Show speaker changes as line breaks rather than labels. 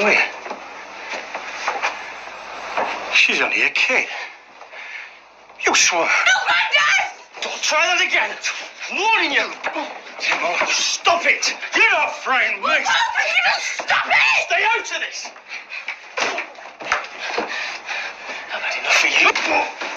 doing? She's only a kid. You swore.
No, my Dad!
Don't try that again. I'm warning you. Timo, stop it. You're not frightened, mate.
Stop it!
Stay out of this. I've had enough of you.